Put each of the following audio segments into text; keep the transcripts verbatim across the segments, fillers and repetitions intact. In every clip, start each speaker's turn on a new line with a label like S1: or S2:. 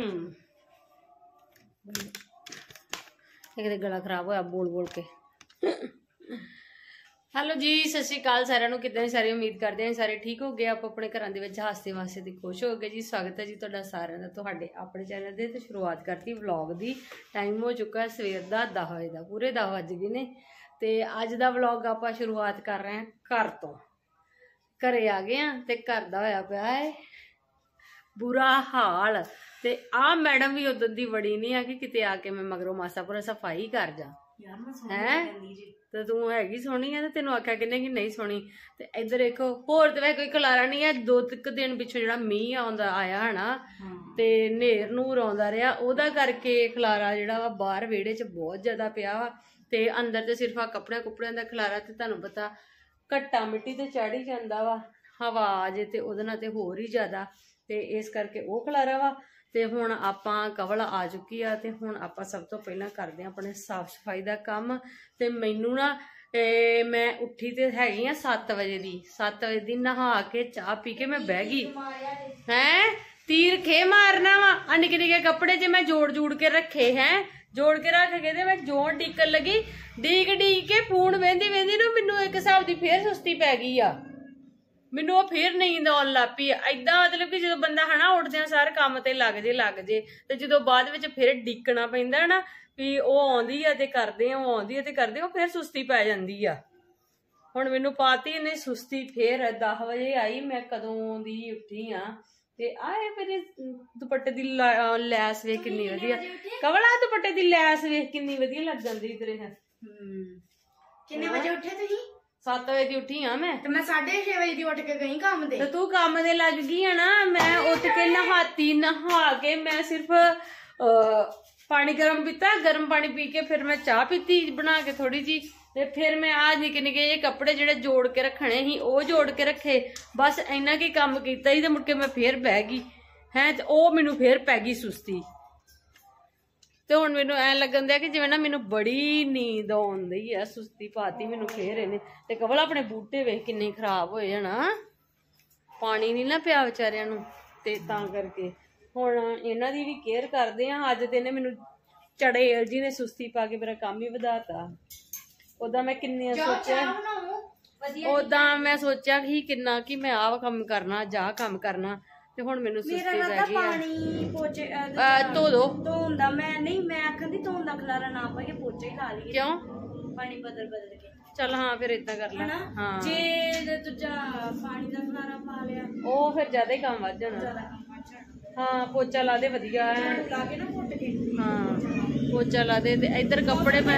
S1: एक गला खराब होया बोल बोल के। हेलो जी, सत श्री अकाल सारिਆਂ ਨੂੰ। किदां सारे उम्मीद करते हैं सारे ठीक हो गए, आप अपने घरों के विच हासते वास्ते ते खुश हो गए जी। स्वागत है जी तुहाडा सारिਆਂ ਦਾ ਤੁਹਾਡੇ अपने चैनल दे। ते शुरुआत करती व्लॉग दी। टाइम हो चुका है सवेर का दस बजे का, पूरे दस बज गए ने। ते अज दा व्लॉग आपां शुरुआत कर रहे हैं घर तो। घरे आ गए हैं ते घर दा होया पिया है बुरा हाल। ते आ मैडम भी उधर दी बड़ी नहीं है कि किते आके मैं मगरों मासा पूरा सफाई कर जा है। तो तू हैगी सोहनी है, तेन आख्या किन्ने कि नहीं सोहनी। ते इधर देखो होर तो वैसे कोई खलारा नहीं है। दो तक दिन पिछों जिहड़ा मींह आउंदा आया है ना, ते नेर नूर आउंदा रहा, ओहदा करके खलारा जिहड़ा वा बाहर विहड़े च बहुत ज्यादा पिया वा। ते अंदर ते सिर्फ आ कपड़े कुपड़ियां दा खलारा। ते तुहानूं पता घट्टा मिट्टी ते चढ़ ही जांदा वा, हवा आ जे ते ओहदे नाल ते होर ही ज्यादा। ते इस करके वो खलारा वा। ते हुण आपां कवल आ चुकी आ। ते हुण आपां सब तो पहलां करदे आं अपने साफ सफाई दा काम। ते मैनू ना ए, मैं उठी ते हैगी आ सत्त बजे दी। सत्त बजे दी नहा के चाह पी के मैं बह गई हैं। तीर खे मारना वा। आ निक्के निक्के कपड़े जे मैं जोड़ जोड़ के रखे हैं, जोड़ के रख के ते मैं जोड़ डीकन लगी। डीक डीक के फोन वेंदी वेंदी नूं मैनू एक हिसाब दी फिर सुस्ती पै गई आ। मैनू वो फिर नींद आउण लग पई। इदां मतलब कि जो बंदा है ना उठदियां सार काम ते लग जे लग जे ते जो बाद विच फिर डिकना पैंदा ना भी वो आउंदी आ ते करदे आ, वो आउंदी आ ते करदे आ, फिर सुस्ती पै जांदी आ। हुण मैनू पाती इन्हें सुस्ती। फिर दस बजे आई, मैं कदों दी उठी आ। ते आए मेरे दुपट्टे दी लैस वेख किन्नी वधिया। कवला दुपट्टे दी लैस वेख किन्नी वधिया लग जांदी तेरे है।
S2: किन्ने बजे उठे तुसीं?
S1: सत्त बजे दी उठी हाँ मैं। तो मैं
S2: साढ़े छे बजे दी उठ के गई काम दे।
S1: तो तू काम दे लग गई है ना। मैं उठ के नहाती, नहा के मैं सिर्फ आ, पानी गर्म पीता। गर्म पानी पी के फिर मैं चाह पीती बना के थोड़ी जी। ते फिर मैं आज निके निके जे कपड़े जेड़े जोड़ के रखने ही वो जोड़ के रखे। बस इन्ना की काम कीता ही ते मुड़ के मैं फिर बह गई है। ते ओ मैनू फिर पै गई सुस्ती। ते हुण मैनू ऐ लगन दिया कि जिवें ना मैनू बड़ी नींद आउंदी है, सुस्ती पाती मैनू फिर इन्हें। ते कवल अपने बूटे वेख किन्ने खराब होए है ना, पानी नहीं ना पिया बेचारियां नू। ते तां करके हुण इन्हां दी भी केयर करदे आ। अज ते इन्हें मैनू चड़ेल जी ने सुस्ती पा के मेरा काम ही वधाता। ओदा मैं किन्नी सोचा ओदा मैं सोचा कि किन्ना कि मैं आ कम करना जा कम करना। ते हुण मैनू सुस्ती पै गई
S2: पानी पोचे
S1: धो दो
S2: धोन दा। मैं नहीं मैं आखन दी धोन दा खलारा ना पाइए पोचे ही ला लईए।
S1: क्यों?
S2: पानी बदल बदल के
S1: चल हाँ फिर इतना कर ला। हाँ
S2: जे दूजा पानी दा खलारा पा लिया
S1: ओ फिर ज्यादा ही काम वध जाना। हाँ पोचा ला दे वधिया है।
S2: ला के ना फुट के
S1: हाँ पोचा ला दे। ते इधर कपड़े मैं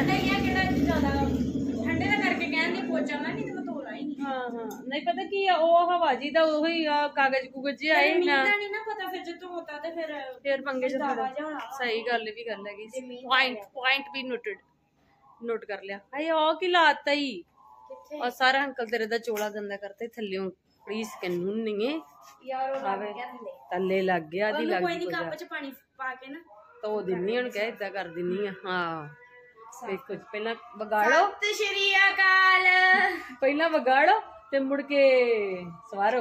S2: ठंडे दा करके कहंदी पोचा मैं नहीं ते मैं धोला ही नहीं।
S1: हाँ हाँ नहीं पता की ओ हवा जी दा ओही कागज कुगज जे आए ना
S2: नहीं ना पता। फिर जो होता ते फिर
S1: फिर पंगे च सही गल भी गल है। पॉइंट पॉइंट भी नोटेड नोट कर लिया। हाय ओ की लाता ही और सारा अंकल तेरे दा चोला गंदा करते थल्लियों प्लीज के नून नहीं है
S2: यार ओ लग गया
S1: थल्ले लग गया दी लग
S2: कोई नहीं कप च पानी पा के ना
S1: तो दिन्नी हुन कह इदा कर दिन्नी है। हाँ देखो पहला बगाड़ो
S2: सत श्री अकाल
S1: पहला बगाड़ो ते मुड़ के सवारो।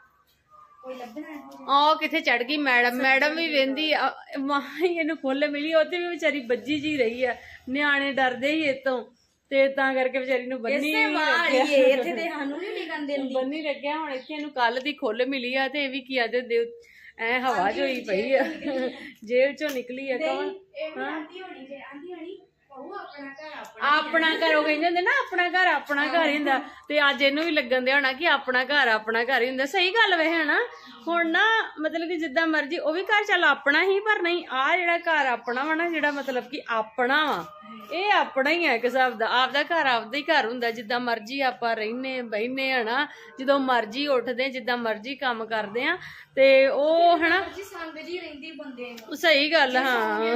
S1: आ किथे चढ़ गई मैडम। मैडम भी वेंदी इनू फुल मिली ओते भी बेचारी बज्जी जी रही है। न्याणे डरदे ही इतों ते तां करके बेचारी नू बन्नी
S2: इत्थे ते हानू नहीं निकन देंदी
S1: बन्नी लग्या। हुण इत्थे इनू कल दी खुल मिली आ ते भी की आदे दे ऐ हवा जो ही पई है जेल चों निकली है। कौन
S2: आंधी होनी जे आंधी होनी
S1: अपना घर हो कहते ना अपना घर अपना घर ही हुंदा। ते अज इनू भी लगन दिया होना कि अपना घर अपना घर ही हुंदा। सही गल वे है ना। हुण ना मतलब कि जिद्दां मर्जी ओ भी घर चल अपना ही, पर नहीं आ जिहड़ा घर अपना वा ना, जिहड़ा मतलब कि अपना वा ये अपना ही है एक हिसाब दा। आपदा घर आपदा ही घर हुंदा। जिद्दां मर्जी आपां रहिने बहिने है ना, जदों मर्जी उठदे जिद्दां मर्जी काम करदे आ ते ओ है ना
S2: संग जी रहिंदी बंदे नूं।
S1: सही गल। हाँ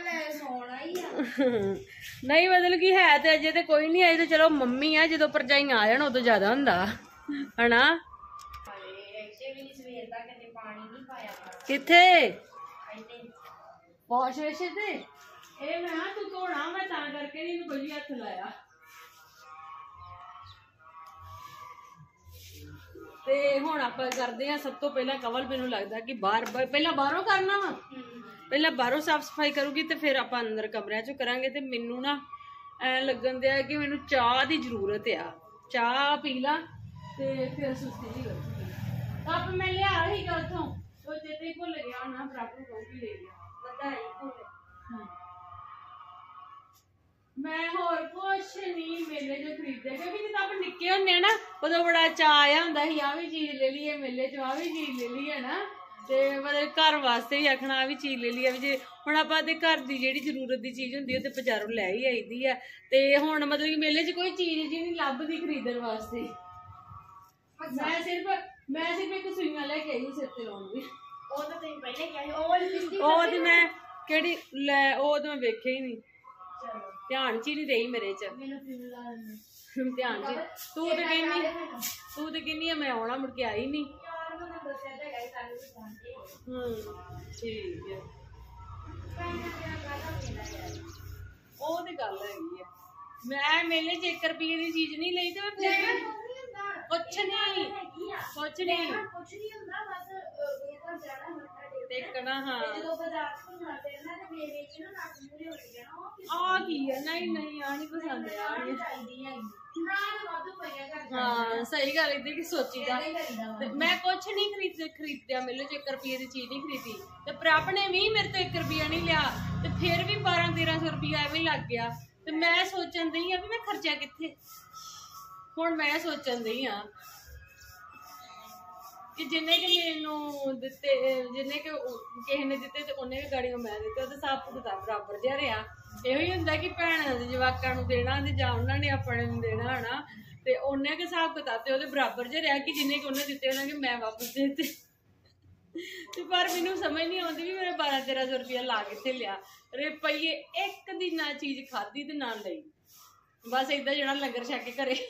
S1: नहीं मतलब कि है ते अजे ते कोई नहीं आई। तो चलो मम्मी है जो भरजाइयां आ जान उदों ज्यादा हुंदा है ना। किथे वॉश वेश ते ए मैं तू धोना मैं तां करके नहीं कोई हथ लाया। ते हुण आपां करदे आ सब तो पहला कवल मैनूं लगदा कि बाहर पहला बाहरों करना वा ਪਹਿਲਾਂ ਬਾਹਰੋਂ ਸਾਫ਼ ਸਫਾਈ ਕਰੂਗੀ ਤੇ ਫਿਰ ਆਪਾਂ ਅੰਦਰ ਕਮਰਿਆਂ 'ਚ ਕਰਾਂਗੇ। ਤੇ ਮੈਨੂੰ ਨਾ ਐ ਲੱਗਣ ਦਿਆ ਕਿ ਮੈਨੂੰ ਚਾਹ ਦੀ ਜ਼ਰੂਰਤ ਆ, ਚਾਹ ਪੀ ਲਾ ਤੇ ਫਿਰ ਸੁਸਤੀ ਜੀ ਕਰੂਗੀ। ਕੱਪ ਮੈਂ ਲਿਆ ਸੀਗਾ ਉੱਥੋਂ, ਉਹ ਚੇਤੇ ਭੁੱਲ ਗਿਆ ਨਾ, ਬਰਾਬਰ ਕਹੂਗੀ ਲੈ ਗਿਆ ਵਧਾਈ ਭੁੱਲ। ਮੈਂ ਹੋਰ ਕੁਛ ਨਹੀਂ ਮੇਲੇ 'ਚੋਂ ਖਰੀਦਿਆ, ਕਿਉਂਕਿ ਜਦੋਂ ਆਪਾਂ ਨਿੱਕੇ ਹੁੰਦੇ ਆ ਨਾ ਉਦੋਂ ਬੜਾ ਚਾਅ ਆਇਆ ਹੁੰਦਾ ਸੀ ਆਹ ਵੀ ਚੀਜ਼ ਲੈ ਲਈਏ, ਮੇਲੇ 'ਚੋਂ ਆਹ ਵੀ ਚੀਜ਼ ਲੈ ਲਈਏ ਨਾ, ਤੇ ਮਤਲਬ ਘਰ ਵਾਸਤੇ ਵੀ ਆਖਣਾ ਆਹ ਵੀ ਚੀਜ਼ ਲੈ ਲਈਏ। ਵੀ ਜੇ ਹੁਣ ਆਪਾਂ ਤੇ ਘਰ ਦੀ ਜਿਹੜੀ ਜ਼ਰੂਰਤ ਦੀ ਚੀਜ਼ ਹੁੰਦੀ ਉਹ ਤੇ ਬਾਜ਼ਾਰੋਂ ਲੈ ਹੀ ਆਈਦੀ ਆ, ਤੇ ਹੁਣ ਮਤਲਬ ਕਿ ਮੇਲੇ 'ਚ ਕੋਈ ਚੀਜ਼ ਜੀ ਨਹੀਂ ਲੱਭਦੀ ਖਰੀਦਣ ਵਾਸਤੇ। ਮੈਂ ਸਿਰਫ ਮੈਂ ਸਿਰਫ ਇੱਕ ਸੂਈਆਂ ਲੈ ਕੇ ਆਈ ਸਿਰ ਤੇ ਲਾਉਣ ਦੀ।
S2: ਉਹ ਤਾਂ ਤੁਸੀਂ ਪਹਿਲੇ ਕਿਹਾ ਸੀ, ਉਹ ਲਿਪਸਟਿਕ
S1: ਉਹ ਤੇ ਮੈਂ ਕਿਹੜੀ ਲੈ, ਉਹ ਤਾਂ ਮੈਂ ਵੇਖਿਆ ਹੀ ਨਹੀਂ, ਧਿਆਨ ਚ ਹੀ ਨਹੀਂ ਰਹੀ ਮੇਰੇ ਚ, ਧਿਆਨ ਚ। ਤੂੰ ਤੇ ਕਹਿੰਦੀ ਤੂੰ ਤੇ ਕਹਿੰਦੀ ਆ ਮੈਂ ਆਉਣਾ, ਮੁੜ ਕੇ ਆਈ ਨਹੀਂ। ਹਮ ਠੀਕ ਹੈ, ਉਹ ਤੇ ਗੱਲ ਹੈਗੀ ਆ। ਮੈਂ ਮੇਲੇ ਚ ਇੱਕ ਰੁਪਏ ਦੀ ਚੀਜ਼ ਨਹੀਂ ਲਈ ਤੇ ਮੈਂ ਫਿਰ ਕੁਛ ਨਹੀਂ ਕੁਛ ਨਹੀਂ
S2: ਕੁਛ ਨਹੀਂ ਹੁੰਦਾ, ਬਸ ਇਹ ਜਾਣਾ ਮੱਥਾ
S1: ਦੇਖਣਾ। ਹਾਂ
S2: ਜਦੋਂ ਬਾਜ਼ਾਰ ਤੋਂ ਨਾ ਫਿਰਨਾ ਤੇ ਮੇਰੇ ਵਿੱਚ ਨਾ ਨੱਕ ਮੂਰੇ ਹੋ ਜਾਣਾ।
S1: ਆ ਕੀ ਹੈ, ਨਹੀਂ ਨਹੀਂ ਆ ਨਹੀਂ ਪਸੰਦ ਆ
S2: ਚਾਹੀਦੀ ਹੈ ਨਾ, ਵਾਧੂ ਪਈਆਂ ਘਰ।
S1: ਹਾਂ ਸਹੀ ਗੱਲ ਇਹਦੀ ਕਿ ਸੋਚੀਦਾ। ਮੈਂ ਕੁਛ ਨਹੀਂ ਖਰੀਦ ਖਰੀਦਿਆ ਮੇਲੇ ਚ, ਇੱਕ ਰੁਪਏ ਦੀ ਚੀਜ਼ ਨਹੀਂ ਖਰੀਦੀ, ਤੇ ਪ੍ਰਭ ਨੇ ਵੀ ਮੇਰੇ ਤੋਂ ਇੱਕ ਰੁਪਇਆ ਨਹੀਂ ਲਿਆ, ਤੇ ਫਿਰ ਵੀ ਬਾਰਾਂ ਤੇਰਾਂ ਸੌ ਰੁਪਇਆ ਐਵੇਂ ਲੱਗ ਗਿਆ। ਤੇ ਮੈਂ ਸੋਚਣ ਦਈ ਆ ਵੀ ਮੈਂ ਖਰਚਾ ਕਿੱਥੇ। ਹੁਣ ਮੈਂ ਸੋਚਣ ਦਈ ਆ ਕਿ ਜਿੰਨੇ ਕਿ ਮੈਨੂੰ ਦਿੱਤੇ, ਜਿੰਨੇ ਕਿ ਕਿਸੇ ਨੇ ਦਿੱਤੇ ਤੇ ਉਹਨੇ ਵੀ ਗਾੜੀਆਂ ਮੈਂ ਦਿੱਤੇ, ਉਹ ਤਾਂ ਸਭ ਕੁਝ ਬਰਾਬਰ ਜਿਹਾ ਰਿਹਾ। ਇਹੋ ਹੀ ਹੁੰਦਾ ਕਿ ਭੈਣਾਂ ਦੇ ਜਵਾਕਾਂ ਨੂੰ ਦੇਣਾ ਤੇ ਜਾਂ ਉਹਨਾਂ ਨੇ ਆਪਣੇ ਨੂੰ ਦੇਣਾ ਹਨਾ, ਤੇ ਉਹਨੇ ਕੇ ਹਿਸਾਬ ਕਿਤਾਬ ਤੇ ਉਹਦੇ ਬਰਾਬਰ ਜਿਹਾ ਰਿਹਾ ਕਿ ਜਿੰਨੇ ਕਿ ਉਹਨੇ ਦਿੱਤੇ ਉਹਨਾਂ ਕੇ ਮੈਂ ਵਾਪਸ ਦੇ ਦਿੱਤੇ। ਤੇ ਪਰ ਮੈਨੂੰ ਸਮਝ ਨਹੀਂ ਆਉਂਦੀ ਵੀ ਮੇਰੇ ਬਾਰਾਂ ਤੇਰਾਂ ਸੌ ਰੁਪਇਆ ਲਾ ਕਿੱਥੇ ਲਿਆ। ਰੁਪਈਏ ਇੱਕ ਦੀ ਨਾ ਚੀਜ਼ ਖਾਧੀ ਤੇ ਨਾ ਲਈ, ਬਸ ਏਦਾਂ ਜਿਹੜਾ ਲੰਗਰ ਛਕ ਕੇ ਘਰੇ।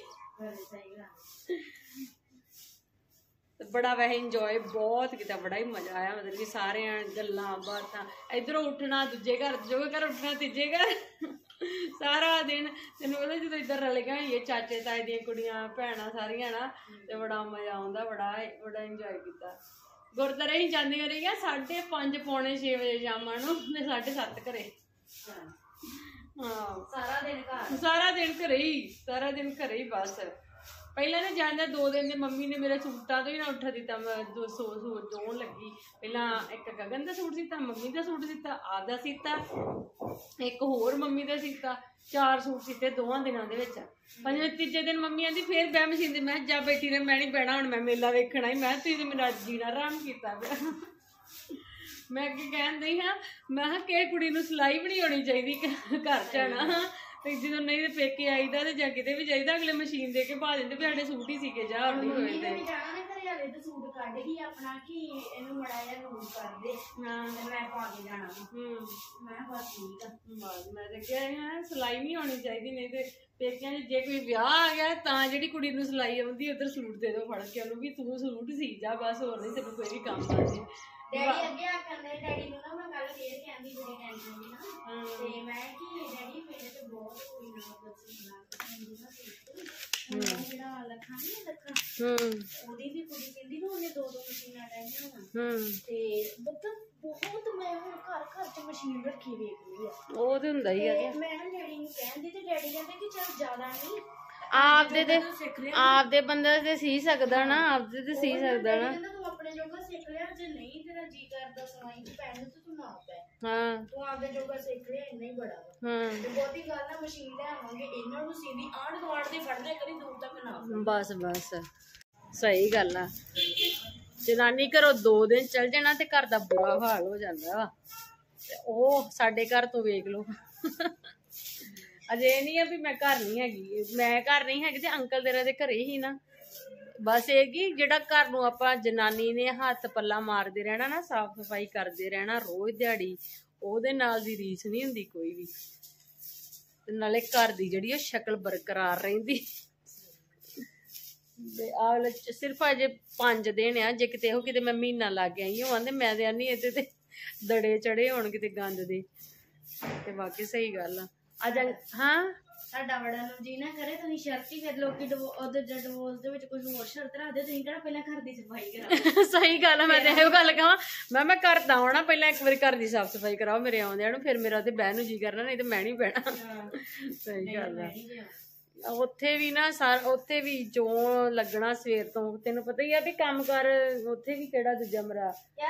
S1: ਬੜਾ ਵੈਸੇ ਇੰਜੋਏ ਬਹੁਤ ਕੀਤਾ, ਬੜਾ ਹੀ ਮਜ਼ਾ ਆਇਆ। ਮਤਲਬ ਕਿ ਸਾਰਿਆਂ ਗੱਲਾਂ ਬਾਤਾਂ, ਇਧਰੋਂ ਉੱਠਣਾ ਦੂਜੇ ਘਰ, ਦੂਜੇ ਘਰ ਉੱਠਣਾ ਤੀਜੇ ਘਰ, ਸਾਰਾ ਦਿਨ ਤੈਨੂੰ ਪਤਾ ਜਦੋਂ ਇੱਧਰ ਰਲ ਗਏ ਚਾਚੇ ਤਾਏ ਦੀਆਂ ਕੁੜੀਆਂ ਭੈਣਾਂ ਸਾਰੀਆਂ ਨਾ, ਤੇ ਬੜਾ ਮਜ਼ਾ ਆਉਂਦਾ, ਬੜਾ ਬੜਾ ਇੰਜੋਏ ਕੀਤਾ। ਗੁਰਦੁਆਰੇ ਹੀ ਜਾਂਦੀਆਂ ਰਹੀਆਂ ਸਾਢੇ ਪੰਜ ਪੌਣੇ ਛੇ ਵਜੇ ਸ਼ਾਮਾਂ ਨੂੰ, ਤੇ ਸਾਢੇ ਸੱਤ ਘਰੇ। ਹਾਂ
S2: ਸਾਰਾ ਦਿਨ ਘਰ,
S1: ਸਾਰਾ ਦਿਨ ਘਰੇ ਹੀ, ਸਾਰਾ ਦਿਨ ਘਰੇ ਹੀ ਬਸ। ਪਹਿਲਾਂ ਨਾ ਜਾਂਦਾ ਦੋ ਦਿਨ ਦੇ ਮੰਮੀ ਨੇ ਮੇਰੇ ਸੂਟਾਂ ਤੋਂ ਹੀ ਨਾ ਉੱਠ ਦਿੱਤਾ। ਮੈਂ ਦੋ ਸੌ ਸੂਟ ਦੋਣ ਲੱਗੀ, ਪਹਿਲਾਂ ਇੱਕ ਗਗਨ ਦਾ ਸੂਟ ਸੀਤਾ, ਮੰਮੀ ਦਾ ਸੂਟ ਸੀਤਾ, ਆਪਦਾ ਸੀਤਾ, ਇੱਕ ਹੋਰ ਮੰਮੀ ਦਾ ਸੀਤਾ, ਚਾਰ ਸੂਟ ਸੀਤੇ ਦੋਵਾਂ ਦਿਨਾਂ ਦੇ ਵਿੱਚ। ਪੰਜਵੇਂ ਤੀਜੇ ਦਿਨ ਮੰਮੀ ਆਂਦੀ ਫੇਰ ਬਹਿ ਮਸ਼ੀਨ ਦੀ। ਮੈਂ ਜਾ ਬੈਠੀ ਨੇ, ਮੈਂ ਨਹੀਂ ਬਹਿਣਾ, ਹੁਣ ਮੈਂ ਮੇਲਾ ਵੇਖਣਾ ਹੀ। ਮੈਂ ਤੁਸੀਂ ਮੇਰਾ ਜੀਣਾ ਆਰਾਮ ਕੀਤਾ ਪਿਆ। ਮੈਂ ਅੱਗੇ ਕਹਿਣ ਦਈ ਹਾਂ, ਮੈਂ ਕਿਹਾ ਕਿਸੇ ਕੁੜੀ ਨੂੰ ਸਿਲਾਈ ਵੀ ਨਹੀਂ ਆਉਣੀ ਚਾਹੀਦੀ ਘਰ ਚ ਆਣਾ, ਤੇ ਜਦੋਂ ਨਹੀਂ ਤੇ ਪੇਕੇ ਆਈਦਾ ਤੇ ਜਾਂ ਕਿਤੇ ਵੀ ਜਾਈਦਾ ਅਗਲੇ ਮਸ਼ੀਨ ਦੇ ਕੇ ਪਾ ਦਿੰਦੇ ਵੀ ਸਾਡੇ ਸੂਟ ਹੀ ਸੀਗੇ ਜਾ ਹੌਲੀ ਹੋਏ ਤੇ।
S2: ਘਰੇ ਤੇ ਸੂਟ ਕੱਢ ਹੀ ਆਪਣਾ ਕਿ ਇਹਨੂੰ ਮੜਾ ਜਿਹਾ ਲੂਜ਼ ਕਰ ਦੇ, ਹਾਂ ਤੇ ਮੈਂ ਪਾ ਕੇ ਜਾਣਾ। ਹੂੰ ਮੈਂ ਬਸ ਠੀਕ ਆ, ਬਸ ਮੈਂ ਤੇ ਕਿਹਾ ਹੈ ਸਿਲਾਈ ਨਹੀਂ ਆਉਣੀ ਚਾਹੀਦੀ, ਨਹੀਂ ਤੇ ਪੇਕਿਆਂ 'ਚ ਜੇ ਕੋਈ ਵਿਆਹ ਆ ਗਿਆ ਤਾਂ ਜਿਹੜੀ ਕੁੜੀ ਨੂੰ ਸਿਲਾਈ ਆਉਂਦੀ ਉਧਰ ਸੂਟ ਦੇ ਦੋ ਫੜ ਕੇ ਉਹਨੂੰ ਵੀ ਤੂੰ ਸੂਟ ਸੀ ਜਾ, ਬਸ ਹੋਰ ਨਹੀਂ ਤੈਨੂੰ ਕੋਈ ਵੀ ਕੰਮ ਆ ਜੇ। ਡੈਡੀ ਅੱਗੇ ਆਖਦੇ, ਡੈਡੀ ਨੂੰ ਨਾ ਮੈਂ ਗੱਲ ਫੇਰ ਕਹਿੰਦੀ ਬੜੀ ਟੈਨਸ਼ਨ ਦੀ ਨਾ, ਤੇ ਮੈਂ ਕਿ ਡੈਡੀ ਮੇਰੇ ਤੇ ਬਹੁਤ ਕੋਈ ਨਾ ਮਤਲਬ ਜਿਹੜਾ ਲੱਖਾਂ ਨਹੀਂ ਲੱਖਾਂ, ਉਹਦੀ ਵੀ ਕੁੜੀ ਕਹਿੰਦੀ ਨਾ ਉਹਨੇ ਦੋ ਦੋ ਮਸ਼ੀਨਾਂ ਲੈਣੀਆਂ ਹੋਣ, ਤੇ ਮਤਲਬ ਬਹੁਤ ਮੈਂ ਹੁਣ ਘਰ ਘਰ ਚ ਮਸ਼ੀਨ ਰੱਖੀ ਵੇਖ ਲਈ ਆ। ਉਹ ਤੇ ਹੁੰਦਾ ਹੀ ਆ। ਮੈਂ ਨਾ ਡੈਡੀ ਨੂੰ ਕਹਿੰਦੀ ਤੇ ਡੈਡੀ ਕਹਿੰਦੇ ਕਿ ਚੱਲ ਜ਼ਿਆਦਾ ਨਹੀਂ,
S1: ਆਪਦੇ ਤੇ ਆਪਦੇ ਬੰਦਾ ਤੇ ਸੀ ਸਕਦਾ ਨਾ, ਆਪਦੇ ਤੇ ਸੀ ਸਕਦਾ ਨਾ।
S2: ਤੂੰ ਆਪਣੇ ਜੋਗਾ ਸਿੱਖ ਲਿਆ, ਜੇ ਨਹੀਂ ਤੇਰਾ ਜੀ ਕਰਦਾ ਸਵਾਈ ਚ ਪੈਣ ਤੇ ਤੂੰ ਨਾ ਪੈ,
S1: ਹਾਂ
S2: ਤੂੰ ਆਪਦੇ ਜੋਗਾ ਸਿੱਖ ਲਿਆ, ਇੰਨਾ ਹੀ ਬੜਾ ਵਾ। ਹਾਂ ਤੇ ਬਹੁਤੀ ਗੱਲ ਆ ਮਸ਼ੀਨ ਲੈ ਆਵਾਂਗੇ ਇਹਨਾਂ ਨੂੰ ਸੀਦੀ ਆਂਢ ਗੁਆਂਢ ਦੇ ਫੜਨੇ ਕਰੀ ਦੂਰ ਤੱਕ ਨਾ, ਬਸ ਬਸ ਸਹੀ ਗੱਲ ਆ। ਜਨਾਨੀ ਘਰੋਂ ਦੋ ਦਿਨ ਚਲ ਜਾਣਾ ਤੇ ਘਰ ਦਾ ਬੁਰਾ ਹਾਲ ਹੋ ਜਾਂਦਾ ਵਾ, ਤੇ ਉਹ ਸਾਡੇ ਘਰ ਤੋਂ ਵੇਖ ਲਓ। ਅਜੇ ਨਹੀਂ ਆ ਵੀ ਮੈਂ ਘਰ ਨਹੀਂ ਹੈਗੀ, ਮੈਂ ਘਰ ਨਹੀਂ ਹੈਗੀ ਤੇ ਅੰਕਲ ਤੇਰਾ ਦੇ ਘਰੇ ਹੀ ਨਾ। ਬਸ ਇਹ ਕਿ ਜਿਹੜਾ ਘਰ ਨੂੰ ਆਪਾਂ ਜਨਾਨੀ ਨੇ ਹੱਥ ਪੱਲਾ ਮਾਰਦੇ ਰਹਿਣਾ ਨਾ, ਸਾਫ਼ ਸਫਾਈ ਕਰਦੇ ਰਹਿਣਾ ਰੋਜ਼ ਦਿਹਾੜੀ, ਉਹਦੇ ਨਾਲ ਦੀ ਰੀਸ ਨਹੀਂ ਹੁੰਦੀ ਕੋਈ ਵੀ। ਤੇ ਨਾਲੇ ਘਰ ਦੀ ਜਿਹੜੀ ਉਹ ਸ਼ਕਲ ਬਰਕਰਾਰ ਰਹਿੰਦੀ। ਤੇ ਆ ਸਿਰਫ ਅਜੇ ਪੰਜ ਦਿਨ ਆ, ਜੇ ਕਿਤੇ ਉਹ ਕਿਤੇ ਮੈਂ ਮਹੀਨਾ ਲੱਗ ਆਈ ਉਹ ਆਂਦੇ ਮੈਂ ਤੇ ਆਨੀ ਇਹਦੇ ਤੇ ਦੜੇ ਚੜੇ ਹੋਣ ਕਿਤੇ ਗੰਦ ਦੇ। ਤੇ ਬਾਕੀ ਸਹੀ ਗੱਲ ਆ। ਅੱਜ ਹਾਂ ਸਾਡਾ ਬੜਾ ਨੂੰ ਜੀ ਨਾ ਕਰੇ ਤੁਸੀਂ ਸ਼ਰਤ ਹੀ ਫਿਰ ਲੋਕੀ ਉਹਦੇ ਡਿਵੋਰਸ ਦੇ ਵਿੱਚ ਕੁਝ ਹੋਰ ਸ਼ਰਤ ਰੱਖਦੇ ਤੁਸੀਂ ਕਿਹੜਾ ਪਹਿਲਾਂ ਘਰ ਦੀ ਸਫਾਈ ਕਰਾਓ।
S1: ਸਹੀ ਗੱਲ ਹੈ, ਮੈਂ ਤੇ ਇਹੋ ਗੱਲ ਕਹਾਂ ਮੈਂ ਮੈਂ ਕਰਦਾ ਹੋਣਾ ਪਹਿਲਾਂ ਇੱਕ ਵਾਰੀ ਘਰ ਦੀ ਸਾਫ਼ ਸਫਾਈ ਕਰਾਓ ਮੇਰੇ ਆਉਂਦਿਆਂ ਨੂੰ, ਫਿਰ ਮੇਰਾ ਤੇ ਬਹਿਣ ਨੂੰ ਜੀ ਕਰਨਾ, ਨਹੀਂ ਤੇ ਮੈਂ ਨਹੀਂ ਬਹਿਣਾ। ਸਹੀ ਗੱਲ ਹੈ। ਉੱਥੇ ਵੀ ਨਾ ਸਾਰ ਉੱਥੇ ਵੀ ਜੋ ਲੱਗਣਾ ਸਵੇਰ ਤੋਂ, ਤੈਨੂੰ ਪਤਾ ਹੀ ਆ ਵੀ ਕੰਮ ਕਰ ਉੱਥੇ ਵੀ ਕਿਹੜਾ ਦੂਜਾ ਮਰਾ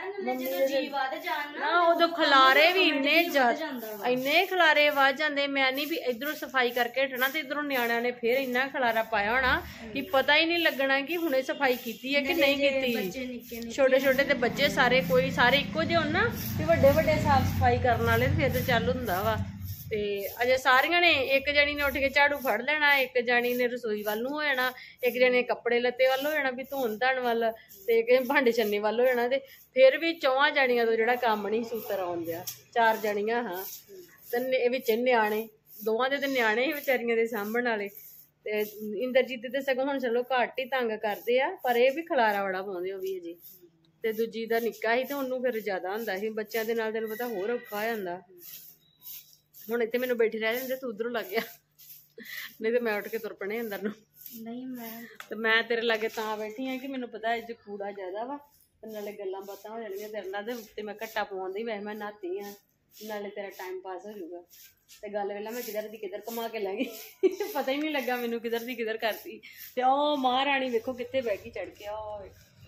S1: ਨਾ, ਉਦੋਂ ਖਲਾਰੇ ਵੀ ਇੰਨੇ ਜ਼ਿਆਦਾ ਇੰਨੇ ਖਲਾਰੇ ਵੱਧ ਜਾਂਦੇ। ਮੈਂ ਨਹੀਂ ਵੀ ਇਧਰੋਂ ਸਫਾਈ ਕਰਕੇ ਹਟਣਾ ਤੇ ਇਧਰੋਂ ਨਿਆਣਿਆਂ ਨੇ ਫੇਰ ਇੰਨਾ ਖਲਾਰਾ ਪਾਇਆ ਹੋਣਾ ਕਿ ਪਤਾ ਹੀ ਨਹੀਂ ਲੱਗਣਾ ਕਿ ਹੁਣੇ ਸਫਾਈ ਕੀਤੀ ਹੈ ਕਿ ਨਹੀਂ ਕੀਤੀ। ਛੋਟੇ ਛੋਟੇ ਤੇ ਬੱਚੇ ਸਾਰੇ ਕੋਈ ਸਾਰੇ ਇੱਕੋ ਜਿਹੇ ਹੋਣ ਨਾ ਵੀ ਵੱਡੇ ਵੱਡੇ ਸਾਫ਼ ਸਫਾਈ ਕਰਨ ਵਾਲੇ ਫਿਰ ਤੇ ਚੱਲ ਹੁੰਦਾ ਵਾ। ਤੇ ਅਜੇ ਸਾਰੀਆਂ ਨੇ ਇੱਕ ਜਣੀ ਨੇ ਉੱਠ ਕੇ ਝਾੜੂ ਫੜ ਲੈਣਾ, ਇੱਕ ਜਣੀ ਨੇ ਰਸੋਈ ਵੱਲ ਨੂੰ ਹੋ ਜਾਣਾ, ਇੱਕ ਜਣੇ ਨੇ ਕੱਪੜੇ ਲੱਤੇ ਵੱਲ ਹੋ ਜਾਣਾ ਵੀ ਧੋਣ ਧਾਣ ਵੱਲ, ਤੇ ਇੱਕ ਭਾਂਡੇ ਛੰਨੇ ਵੱਲ ਹੋ ਜਾਣਾ। ਤੇ ਫਿਰ ਵੀ ਚੌਹਾਂ ਜਣੀਆਂ ਤੋਂ ਜਿਹੜਾ ਕੰਮ ਨਹੀਂ ਸੂਤਰ ਆਉਂਦਿਆ, ਚਾਰ ਜਣੀਆਂ ਹਾਂ ਤੇ ਵਿੱਚ ਨਿਆਣੇ ਦੋਵਾਂ ਦੇ ਤੇ ਨਿਆਣੇ ਹੀ ਵਿਚਾਰੀਆਂ ਦੇ ਸਾਂਭਣ ਵਾਲੇ। ਤੇ ਇੰਦਰਜੀਤ ਤੇ ਸਗੋਂ ਹੁਣ ਚਲੋ ਘੱਟ ਹੀ ਤੰਗ ਕਰਦੇ ਆ, ਪਰ ਇਹ ਵੀ ਖਲਾਰਾ ਬੜਾ ਪਾਉਂਦੇ ਉਹ ਵੀ ਅਜੇ। ਤੇ ਦੂਜੀ ਦਾ ਨਿੱਕਾ ਸੀ ਤੇ ਉਹਨੂੰ ਫਿਰ ਜ਼ਿਆਦਾ ਹੁੰਦਾ ਸੀ, ਬੱਚਿਆਂ ਦੇ ਨਾਲ ਤੈਨੂੰ ਪਤਾ ਹੋਰ ਔਖਾ ਹੋ ਜਾਂਦਾ। ਹੁਣ ਇੱਥੇ ਮੈਨੂੰ ਬੈਠੀ ਰਹਿ ਜਾਂਦੇ, ਤੂੰ ਉਧਰੋਂ ਲੱਗ ਗਿਆ, ਨਹੀਂ ਤੇ ਮੈਂ ਉੱਠ ਕੇ ਤੁਰ ਪਣੇ ਅੰਦਰ ਨੂੰ। ਨਹੀਂ ਮੈਂ ਤੇ ਮੈਂ ਤੇਰੇ ਲਾਗੇ ਤਾਂ ਬੈਠੀ ਆ ਕਿ ਮੈਨੂੰ ਪਤਾ ਇਹ 'ਚ ਕੂੜਾ ਜ਼ਿਆਦਾ ਵਾ ਤੇ ਨਾਲੇ ਗੱਲਾਂ ਬਾਤਾਂ ਹੋ ਜਾਣਗੀਆਂ ਤੇਰੇ ਨਾਲ। ਤੇ ਉੱਤੇ ਮੈਂ ਘੱਟਾ ਪਵਾਉਂਦੀ, ਵੈਸੇ ਮੈਂ ਨਹਾਤੀ ਆ, ਨਾਲੇ ਤੇਰਾ ਟਾਈਮ ਪਾਸ ਹੋ ਜਾਊਗਾ। ਤੇ ਗੱਲ ਵੇਲਾ ਮੈਂ ਕਿਧਰ ਦੀ ਕਿਧਰ ਘੁਮਾ ਕੇ ਲੈ ਗਈ, ਪਤਾ ਹੀ ਨਹੀਂ ਲੱਗਾ ਮੈਨੂੰ ਕਿਧਰ ਦੀ ਕਿਧਰ ਕਰਤੀ। ਤੇ ਉਹ ਮਹਾਰਾਣੀ ਵੇਖੋ ਕਿੱਥੇ ਬਹਿ ਗਈ ਚੜ ਕੇ। ਉਹ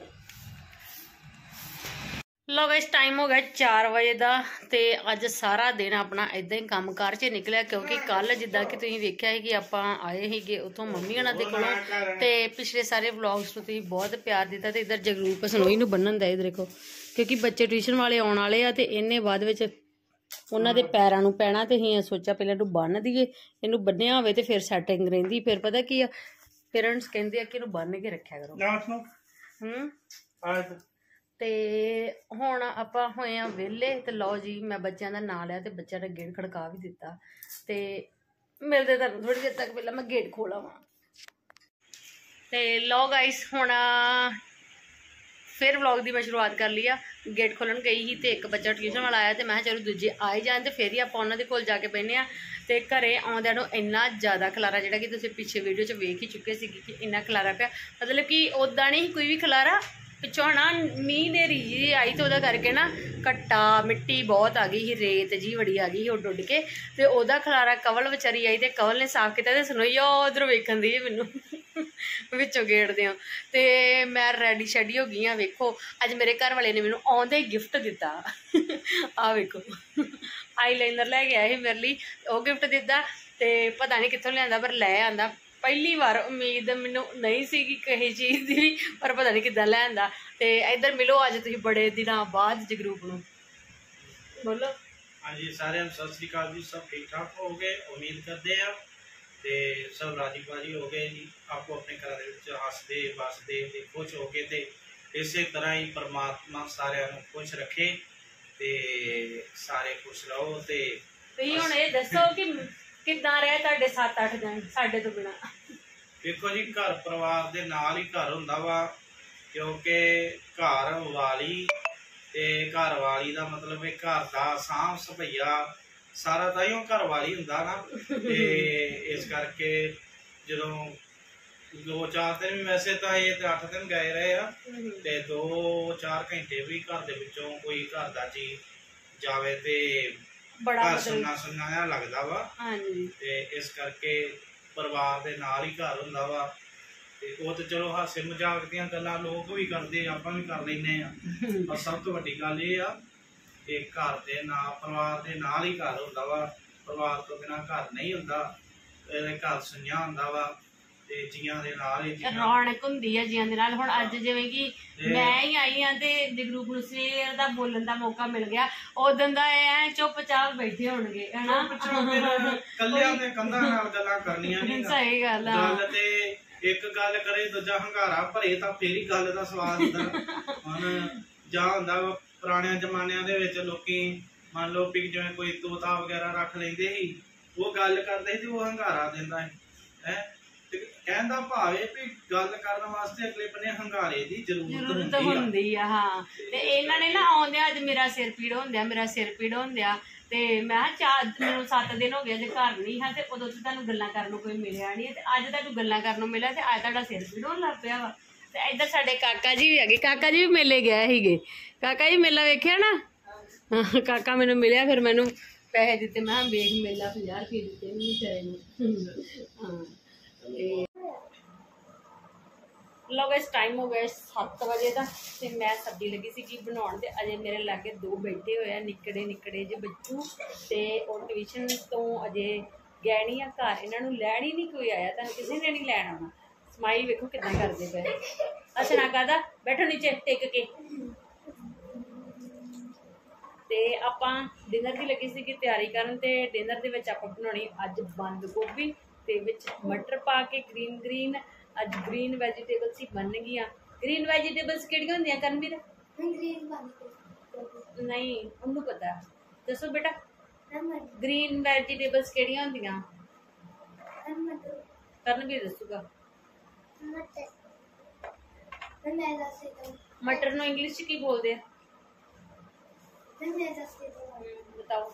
S1: ਲੋ ਗਾਇਸ ਟਾਈਮ ਹੋ ਗਿਆ ਚਾਰ ਵਜੇ ਦਾ ਤੇ ਅੱਜ ਸਾਰਾ ਦਿਨ ਆਪਣਾ ਇਦਾਂ ਹੀ ਕੰਮ ਕਾਰ 'ਚ ਨਿਕਲਿਆ, ਕਿਉਂਕਿ ਕੱਲ ਜਿੱਦਾਂ ਕਿ ਤੁਸੀਂ ਵੇਖਿਆ ਸੀ ਕਿ ਆਪਾਂ ਆਏ ਸੀਗੇ ਉੱਥੋਂ ਮੰਮੀ ਉਹਨਾਂ ਦੇ ਕੋਲੋਂ। ਤੇ ਪਿਛਲੇ ਸਾਰੇ ਵਲੌਗਸ ਨੂੰ ਤੁਸੀਂ ਬਹੁਤ ਪਿਆਰ ਦਿੱਤਾ। ਤੇ ਇੱਧਰ ਜਗਰੂਪ ਸਨੋਈ ਨੂੰ ਬੰਨਣ ਦਾ ਇਹ ਦੇਖੋ, ਕਿਉਂਕਿ ਬੱਚੇ ਟਿਊਸ਼ਨ ਵਾਲੇ ਆਉਣ ਵਾਲੇ ਆ ਤੇ ਇਹਨੇ ਬਾਅਦ ਵਿੱਚ ਉਹਨਾਂ ਦੇ ਪੈਰਾਂ ਨੂੰ ਪੈਣਾ। ਤੇ ਅਸੀਂ ਸੋਚਿਆ ਪਹਿਲਾਂ ਇਹਨੂੰ ਬੰਨ ਦਈਏ, ਇਹਨੂੰ ਬੰਨਿਆ ਹੋਵੇ ਤੇ ਫਿਰ ਸੈਟਿੰਗ ਰਹਿੰਦੀ। ਫਿਰ ਪਤਾ ਕੀ ਆ, ਪੇਰੈਂਟਸ ਕਹਿੰਦੇ ਆ ਕਿ ਇਹਨੂੰ ਬੰਨ ਕੇ ਰੱਖਿਆ ਕਰੋ। ਹੂੰ ਤੇ ਹੁਣ ਆਪਾਂ ਹੋਏ ਆ ਵਿਹਲੇ। ਤੇ ਲਓ ਜੀ ਮੈਂ ਬੱਚਿਆਂ ਦਾ ਨਾਂ ਲਿਆ ਤੇ ਬੱਚਿਆਂ ਦਾ ਗੇਟ ਖੜਕਾ ਵੀ ਦਿੱਤਾ। ਤੇ ਮਿਲਦੇ ਤੁਹਾਨੂੰ ਥੋੜੀ ਦੇਰ ਤੱਕ, ਪਹਿਲਾਂ ਮੈਂ ਗੇਟ ਖੋਲਾਵਾਂ। ਤੇ ਲਓ ਗਾਈਸ ਹੁਣ ਫਿਰ ਵਲੌਗ ਦੀ ਮੈਂ ਸ਼ੁਰੂਆਤ ਕਰ ਲਈ ਆ। ਗੇਟ ਖੋਲਣ ਗਈ ਸੀ ਤੇ ਇੱਕ ਬੱਚਾ ਟਿਊਸ਼ਨ ਵਾਲਾ ਆਇਆ, ਤੇ ਮੈਂ ਕਿਹਾ ਚਲੋ ਦੂਜੇ ਆ ਹੀ ਜਾਣ ਤੇ ਫਿਰ ਹੀ ਆਪਾਂ ਉਹਨਾਂ ਦੇ ਕੋਲ ਜਾ ਕੇ ਬਹਿੰਦੇ ਆ। ਤੇ ਘਰੇ ਆਉਂਦਿਆਂ ਨੂੰ ਇੰਨਾ ਜ਼ਿਆਦਾ ਖਲਾਰਾ, ਜਿਹੜਾ ਕਿ ਤੁਸੀਂ ਪਿੱਛੇ ਵੀਡੀਓ 'ਚ ਵੇਖ ਹੀ ਚੁੱਕੇ ਸੀ ਕਿ ਇੰਨਾ ਖਲਾਰਾ ਪਿਆ, ਮਤਲਬ ਕਿ ਉੱਦਾਂ ਨਹੀਂ ਕੋਈ ਵੀ ਖਲਾਰਾ, ਪਿੱਛੋਂ ਨਾ ਮੀਂਹ ਦੇ ਰੀਜੀ ਆਈ ਤੇ ਉਹਦਾ ਕਰਕੇ ਨਾ ਘੱਟਾ ਮਿੱਟੀ ਬਹੁਤ ਆ ਗਈ ਸੀ, ਰੇਤ ਜੀ ਬੜੀ ਆ ਗਈ ਸੀ ਉੱਡ ਉੱਡ ਕੇ। ਤੇ ਉਹਦਾ ਖਲਾਰਾ ਕਵਲ ਵਿਚਾਰੀ ਆਈ ਤੇ ਕਵਲ ਨੇ ਸਾਫ਼ ਕੀਤਾ। ਤੇ ਸੁਣੋਈ ਉਧਰੋਂ ਵੇਖਣ ਦੀ ਮੈਨੂੰ ਵਿੱਚੋਂ ਗੇੜਦੇ ਹੋ। ਤੇ ਮੈਂ ਰੈਡੀ ਸ਼ੈਡੀ ਹੋ ਗਈ ਆ। ਵੇਖੋ ਅੱਜ ਮੇਰੇ ਘਰ ਵਾਲੇ ਨੇ ਮੈਨੂੰ ਆਉਂਦੇ ਹੀ ਗਿਫਟ ਦਿੱਤਾ। ਆ ਵੇਖੋ ਆਈਲਾਈਨਰ ਲੈ ਕੇ ਆਏ ਸੀ ਮੇਰੇ ਲਈ, ਉਹ ਗਿਫਟ ਦਿੱਤਾ। ਤੇ ਪਤਾ ਨਹੀਂ ਕਿੱਥੋਂ ਲਿਆਂਦਾ ਪਰ ਲੈ ਆਂਦਾ। ਪਹਿਲੀ ਵਾਰ ਉਮੀਦ ਮੈਨੂੰ ਨਹੀਂ ਸੀ ਕਿ ਕਿਸੇ ਚੀਜ਼ ਦੀ, ਪਰ ਪਤਾ ਨਹੀਂ ਕਿੱਦਾਂ ਲੈ ਆਂਦਾ। ਤੇ ਇੱਧਰ ਮਿਲੋ ਅੱਜ ਤੁਸੀਂ ਬੜੇ ਦਿਨਾਂ ਬਾਅਦ ਜਗਰੂਪ ਨੂੰ, ਬੋਲੋ।
S3: ਹਾਂਜੀ ਸਾਰਿਆਂ ਨੂੰ ਸਤਿ ਸ੍ਰੀ ਅਕਾਲ ਜੀ। ਸਭ ਠੀਕ ਠਾਕ ਹੋ ਗਏ ਉਮੀਦ ਕਰਦੇ ਆ, ਤੇ ਸਭ ਰਾਜੀ ਬਾਜੀ ਹੋ ਗਏ ਜੀ। ਆਪੋ ਆਪਣੇ ਘਰਾਂ ਦੇ ਵਿੱਚ ਹੱਸਦੇ ਵਸਦੇ ਤੇ ਖੁਸ਼ ਹੋ ਕੇ, ਤੇ ਇਸੇ ਤਰ੍ਹਾਂ ਹੀ ਪਰਮਾਤਮਾ ਸਾਰਿਆਂ ਨੂੰ ਖੁਸ਼ ਰੱਖੇ ਤੇ ਸਾਰੇ ਖੁਸ਼ ਰਹੋ। ਤੇ
S1: ਤੁਸੀਂ ਹੁਣ ਇਹ ਦੱਸੋ ਕਿ ਕਿੱਦਾਂ ਰਿਹਾ ਤੁਹਾਡੇ ਸੱਤ ਅੱਠ ਦਿਨ ਸਾਡੇ ਤੋਂ ਬਿਨਾਂ?
S3: ਦੇਖੋ ਜੀ ਘਰ ਪਰਿਵਾਰ ਦੇ ਨਾਲ ਹੀ ਘਰ ਹੁੰਦਾ ਵਾ, ਕਿਉਂਕਿ ਘਰ ਵਾਲੀ ਤੇ ਘਰ ਵਾਲੀ ਦਾ ਮਤਲਬ ਇਹ ਘਰ ਦਾ ਸਾਂਭ ਸਭਈਆ ਸਾਰਾ ਤਾਂ ਹੀ ਉਹ ਘਰ ਵਾਲੀ ਹੁੰਦਾ ਨਾ। ਤੇ ਇਸ ਕਰਕੇ ਜਦੋਂ ਦੋ ਚਾਰ ਦਿਨ ਵੀ, ਵੈਸੇ ਤਾਂ ਇਹ ਤੇ ਅੱਠ ਦਿਨ ਗਏ ਰਹੇ ਆ, ਤੇ ਦੋ ਚਾਰ ਘੰਟੇ ਵੀ ਘਰ ਦੇ ਵਿੱਚੋਂ ਕੋਈ ਘਰ ਦਾ ਚੀਜ਼ ਜਾਵੇ ਤੇ ਬੜਾ ਸੁੰਨਾ ਸੁੰਨਾ ਜਿਹਾ ਲੱਗਦਾ ਵਾ। ਹਾਂਜੀ ਤੇ ਇਸ ਕਰਕੇ ਪਰਿਵਾਰ ਦੇ ਨਾਲ ਹੀ ਘਰ ਹੁੰਦਾ ਵਾ। ਤੇ ਉਹ ਤੇ ਚਲੋ ਹਾਸੇ ਮਜ਼ਾਕ ਦੀਆਂ ਗੱਲਾਂ ਲੋਕ ਵੀ ਕਰਦੇ, ਆਪਾਂ ਵੀ ਕਰ ਲੈਂਦੇ ਆ, ਪਰ ਸਭ ਤੋਂ ਵੱਡੀ ਗੱਲ ਇਹ ਆ ਕਿ ਘਰ ਦੇ ਨਾਲ ਪਰਿਵਾਰ ਦੇ ਨਾਲ ਹੀ ਘਰ ਹੁੰਦਾ ਵਾ। ਪਰਿਵਾਰ ਤੋਂ ਬਿਨਾਂ ਘਰ ਨਹੀਂ ਹੁੰਦਾ, ਘਰ ਸੁੰਨਾ ਹੁੰਦਾ ਵਾ। ਤੇ ਜੀਆਂ ਦੇ ਨਾਲ ਹੀ
S1: ਰੌਣਕ ਹੁੰਦੀ ਹੈ ਜੀਆਂ ਦੇ ਨਾਲ। ਹੁਣ ਅੱਜ ਜਿਵੇਂ ਕਿ ਮੈਂ ਹੀ ਆਈ ਆ ਤੇ ਜਗਰੂਪ ਨੂੰ ਸਵੇਰ ਦਾ ਬੋਲਣ ਦਾ ਮੌਕਾ ਮਿਲ ਗਿਆ, ਉਦੋਂ ਦਾ ਐ ਚੁੱਪ ਚਾਪ ਬੈਠੇ ਹੋਣਗੇ ਹਨਾ,
S3: ਕੱਲਿਆਂ ਦੇ ਕੰਧਾਂ ਨਾਲ ਗੱਲਾਂ ਕਰਨੀਆਂ ਨਹੀਂ।
S1: ਸਹੀ ਗੱਲ ਆ।
S3: ਗੱਲ ਤੇ ਇੱਕ ਗੱਲ ਕਰੇ ਦੂਜਾ ਹੰਗਾਰਾ ਭਰੇ ਤਾਂ ਫੇਰ ਹੀ ਗੱਲ ਦਾ ਸਵਾਦ ਹੁੰਦਾ। ਹੁਣ ਜਾਂ ਹੁੰਦਾ ਪੁਰਾਣਿਆਂ ਜ਼ਮਾਨਿਆਂ ਦੇ ਵਿੱਚ ਲੋਕੀ ਮੰਨ ਲਓ ਵੀ ਜਿਵੇਂ ਕੋਈ ਤੋਤਾ ਵਗੈਰਾ ਰੱਖ ਲੈਂਦੇ ਸੀ, ਉਹ ਗੱਲ ਕਰਦੇ ਸੀ ਤੇ ਉਹ ਹੰਗਾਰਾ ਦਿੰਦਾ ਹੈ। ਕਹਿਣ ਦਾ ਭਾਵ ਇਹ ਵੀ ਗੱਲ ਕਰਨ ਵਾਸਤੇ ਅਗਲੇ ਬੰਨੇ ਹੰਗਾਰੇ ਦੀ ਜ਼ਰੂਰਤ
S2: ਜ਼ਰੂਰਤ
S3: ਹੁੰਦੀ ਆ।
S2: ਹੁੰਦੀ ਆ ਹਾਂ। ਤੇ ਇਹਨਾਂ ਨੇ ਨਾ ਆਉਂਦਿਆਂ ਅੱਜ ਮੇਰਾ ਸਿਰ ਪੀੜ ਹੁੰਦਿਆ ਮੇਰਾ ਸਿਰ ਪੀੜ ਹੁੰਦਿਆ ਤੇ ਮੈਂ ਕਿਹਾ ਚਾਰ ਮੈਨੂੰ ਸੱਤ ਦਿਨ ਹੋ ਗਏ ਜੇ ਘਰ ਨਹੀਂ ਹਾਂ ਤੇ ਉਦੋਂ ਤੇ ਤੁਹਾਨੂੰ ਗੱਲਾਂ ਕਰਨ ਨੂੰ ਕੋਈ ਮਿਲਿਆ ਨਹੀਂ ਤੇ ਅੱਜ ਤੁਹਾਨੂੰ ਗੱਲਾਂ ਕਰਨ ਨੂੰ ਮਿਲਿਆ ਤੇ ਅੱਜ ਤੁਹਾਡਾ ਸਿਰ ਪੀੜ ਹੋਣ ਲੱਗ ਪਿਆ ਵਾ। ਤੇ ਇੱਧਰ ਸਾਡੇ ਕਾਕਾ ਜੀ ਵੀ ਹੈਗੇ, ਕਾਕਾ ਜੀ ਵੀ ਮੇਲੇ ਗਏ ਸੀਗੇ। ਕਾਕਾ ਜੀ ਮੇਲਾ ਵੇਖਿਆ ਨਾ? ਹਾਂ, ਕਾਕਾ ਮੈਨੂੰ ਮਿਲਿਆ ਫਿਰ ਮੈਨੂੰ ਪੈਸੇ ਦਿੱਤੇ, ਮੈਂ ਕਿਹਾ ਵੇਖ ਮੇਲਾ ਪੰਜਾਹ ਰੁਪਏ ਦਿੱਤੇ ਮੈਨੂੰ ਵਿਚਾਰੇ ਨੂੰ। ਹਾਂ ਤੇ ਲੋ ਗਾਇਸ ਟਾਈਮ ਹੋ ਗਿਆ ਸੱਤ ਵਜੇ ਦਾ ਤੇ ਮੈਂ ਸਬਜ਼ੀ ਲੱਗੀ ਸੀ ਕੀ ਬਣਾਉਣ ਤੇ ਅਜੇ ਮੇਰੇ ਲਾਗੇ ਦੋ ਬੈਠੇ ਹੋਏ ਆ ਨਿੱਕੜੇ ਨਿੱਕੜੇ ਜਿਹੇ ਬੱਚੂ ਤੇ ਉਹ ਟਿਊਸ਼ਨ ਤੋਂ ਅਜੇ ਗਏ ਨਹੀਂ ਆ ਘਰ, ਇਹਨਾਂ ਨੂੰ ਲੈਣ ਹੀ ਨਹੀਂ ਕੋਈ ਆਇਆ, ਤੁਹਾਨੂੰ ਕਿਸੇ ਨੇ ਨਹੀਂ ਲੈਣ ਆਉਣਾ। ਸਮਾਈਲ ਵੇਖੋ ਕਿੱਦਾਂ ਕਰਦੇ ਪਏ। ਅੱਛਾ ਨਾ ਕਾਹਦਾ ਬੈਠੋ ਨੀਚੇ ਟਿਕ ਕੇ। ਤੇ ਆਪਾਂ ਡਿਨਰ ਦੀ ਲੱਗੀ ਸੀ ਕਿ ਤਿਆਰੀ ਕਰਨ ਤੇ ਡਿਨਰ ਦੇ ਵਿੱਚ ਆਪਾਂ ਬਣਾਉਣੀ ਅੱਜ ਬੰਦ ਗੋਭੀ ਤੇ ਵਿੱਚ ਮਟਰ ਪਾ ਕੇ ਗ੍ਰੀਨ ਗ੍ਰੀਨ ਅੱਜ ਗ੍ਰੀਨ ਵੈਜੀਟੇਬਲਸ ਹੀ ਬਣ ਗਈਆਂ। ਗ੍ਰੀਨ ਵੈਜੀਟੇਬਲਸ ਕਿਹੜੀਆਂ ਹੁੰਦੀਆਂ ਕਰਨਵੀਰ? ਨਹੀਂ ਉਹਨੂੰ ਪਤਾ, ਦੱਸੋ ਬੇਟਾ ਗ੍ਰੀਨ ਵੈਜੀਟੇਬਲਸ ਕਿਹੜੀਆਂ ਹੁੰਦੀਆਂ? ਕਰਨਵੀਰ ਦੱਸੂਗਾ। ਮਟਰ ਨੂੰ ਇੰਗਲਿਸ਼ ਚ ਕੀ ਬੋਲਦੇ ਆ बताओ?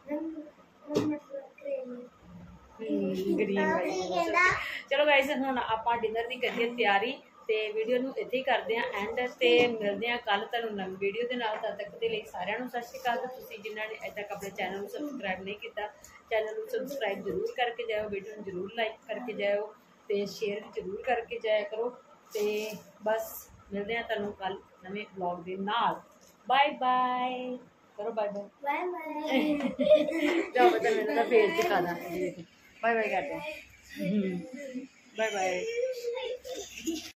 S2: चलो गाइस हुण आपां डिनर दी करिए तैयारी ते वीडियो नूं इत्थे ही करदे आ एंड ते मिलदे आ कल तुहानूं नवीं वीडियो दे नाल। तद तक दे लई सारिआं नूं सत श्री अकाल। तुसीं जिन्हां ने अजे तक अपने चैनल नूं सबसक्राइब नहीं कीता चैनल नूं सबसक्राइब जरूर करके जाओ, वीडियो नूं जरूर लाइक करके जाओ ते शेयर भी जरूर करके जाया करो। ते बस मिलदे आ तुहानूं कल नवें ब्लॉग दे नाल। बाय बाय करो, बाय बाय बाय जाओ बता मेरा तो फेस दिखा दा। बाय बाय करते हैं, बाय बाय।